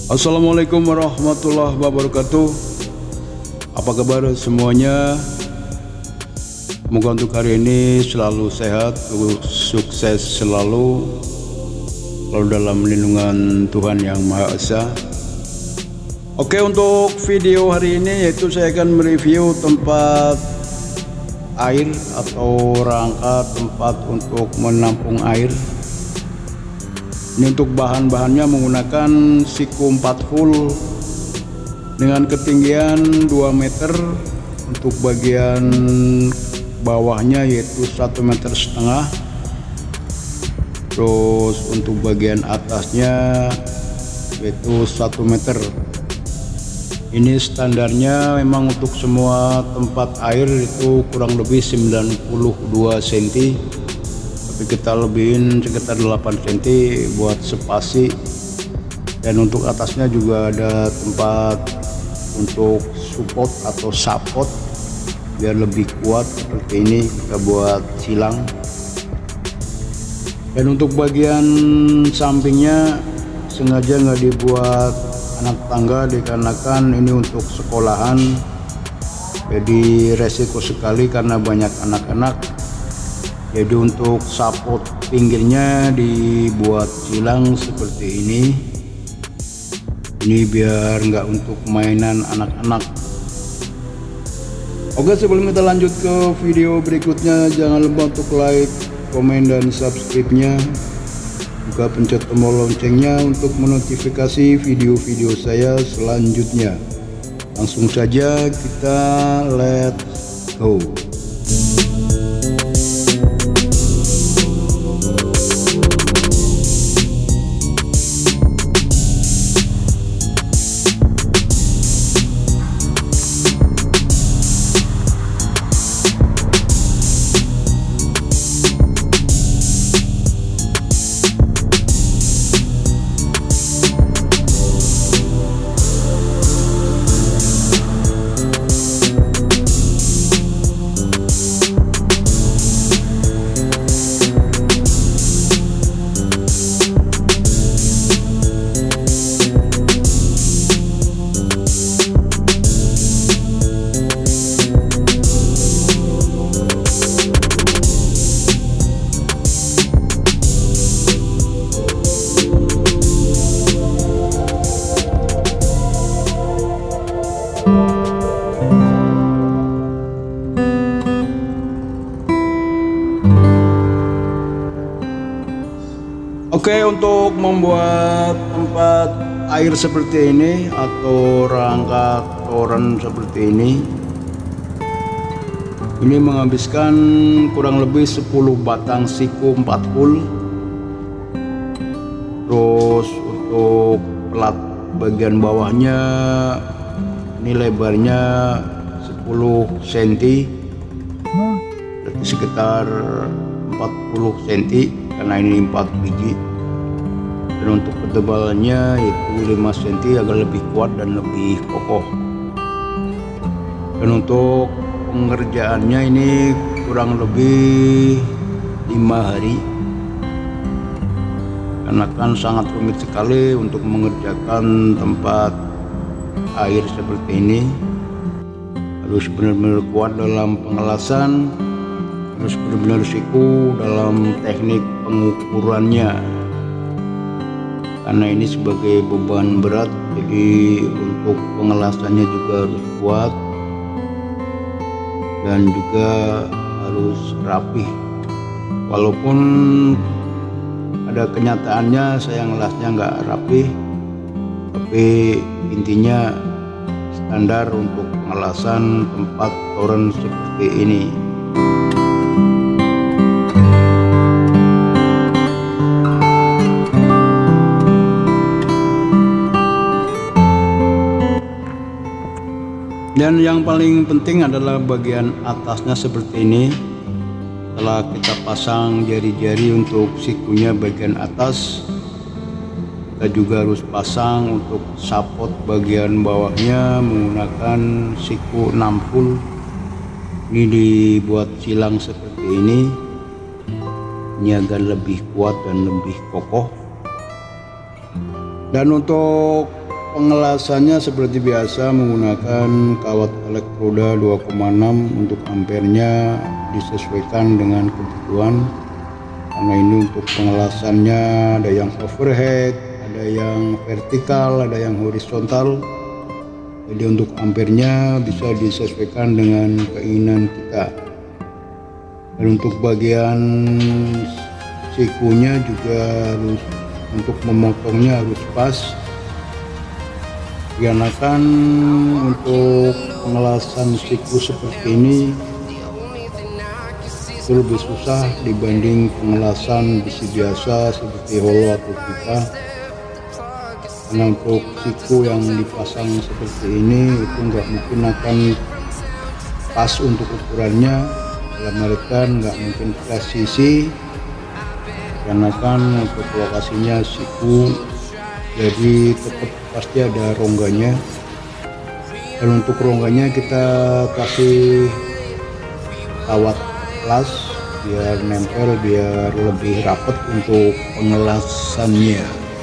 Assalamualaikum warahmatullahi wabarakatuh. Apa kabar semuanya? Semoga untuk hari ini selalu sehat, sukses selalu dalam lindungan Tuhan Yang Maha Esa. Oke, untuk video hari ini yaitu saya akan mereview tempat air atau rangka tempat untuk menampung air. Ini untuk bahan-bahannya menggunakan siku 4 full dengan ketinggian 2 meter. Untuk bagian bawahnya yaitu 1,5 meter. Terus untuk bagian atasnya yaitu 1 meter. Ini standarnya memang untuk semua tempat air itu kurang lebih 92 cm. Tapi kita lebihin sekitar 8 cm buat spasi, dan untuk atasnya juga ada tempat untuk support atau support biar lebih kuat seperti ini, kita buat silang. Dan untuk bagian sampingnya sengaja nggak dibuat anak tangga dikarenakan ini untuk sekolahan, jadi resiko sekali karena banyak anak-anak. Jadi untuk support pinggirnya dibuat silang seperti ini biar nggak untuk mainan anak-anak. Oke, sebelum kita lanjut ke video berikutnya, jangan lupa untuk like, komen, dan subscribe-nya, juga pencet tombol loncengnya untuk menotifikasi video-video saya selanjutnya. Langsung saja kita let's go. Oke, untuk membuat tempat air seperti ini atau rangka toren seperti ini menghabiskan kurang lebih 10 batang siku 4 full. Terus untuk plat bagian bawahnya ini lebarnya 10 cm, berarti sekitar 40 cm karena ini 4 biji. Dan untuk ketebalannya yaitu 5 cm, agak lebih kuat dan lebih kokoh. Dan untuk pengerjaannya ini kurang lebih 5 hari, karena kan sangat rumit sekali untuk mengerjakan tempat air seperti ini. Harus benar-benar kuat dalam pengelasan, harus benar-benar siku dalam teknik pengukurannya, karena ini sebagai beban berat. Jadi untuk pengelasannya juga harus kuat dan juga harus rapih. Walaupun ada kenyataannya saya ngelasnya nggak rapih, tapi intinya standar untuk pengelasan tempat toren seperti ini. Dan yang paling penting adalah bagian atasnya seperti ini. Setelah kita pasang jari-jari untuk sikunya bagian atas, kita juga harus pasang untuk support bagian bawahnya menggunakan siku 6 full. Ini dibuat silang seperti ini agar lebih kuat dan lebih kokoh. Dan untuk pengelasannya seperti biasa menggunakan kawat elektroda 2,6. Untuk ampernya disesuaikan dengan kebutuhan, karena ini untuk pengelasannya ada yang overhead, ada yang vertikal, ada yang horizontal. Jadi untuk ampernya bisa disesuaikan dengan keinginan kita. Dan untuk bagian sikunya juga harus, untuk memotongnya harus pas, dikarenakan untuk pengelasan siku seperti ini itu lebih susah dibanding pengelasan besi biasa seperti hollow atau pipa. Karena untuk siku yang dipasang seperti ini itu nggak mungkin akan pas untuk ukurannya, dalam artian nggak mungkin presisi, karena kan untuk lokasinya siku, jadi tetap pasti ada rongganya. Dan untuk rongganya kita kasih kawat las biar nempel, biar lebih rapet untuk pengelasannya.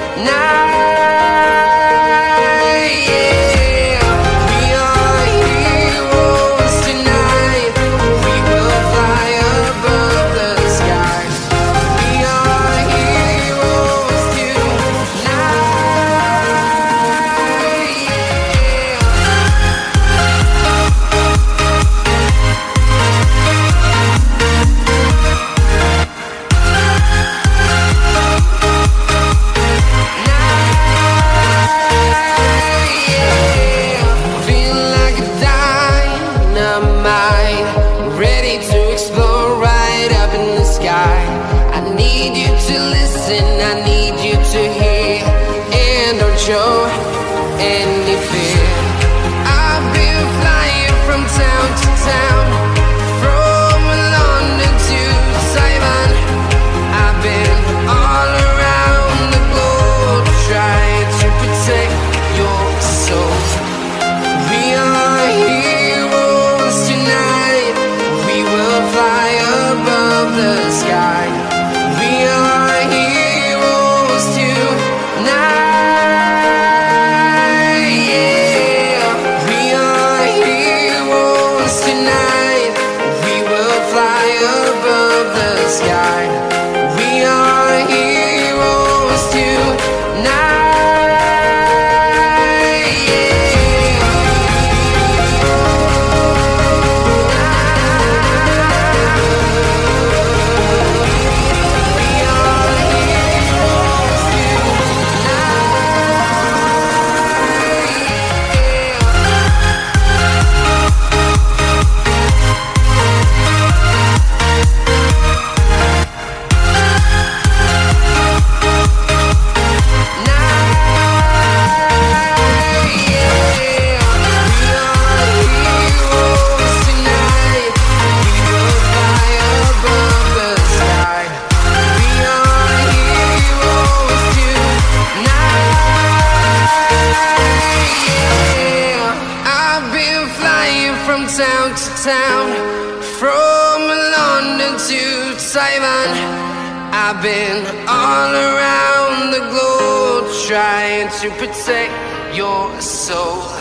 From London to Taiwan, I've been all around the globe trying to protect your soul.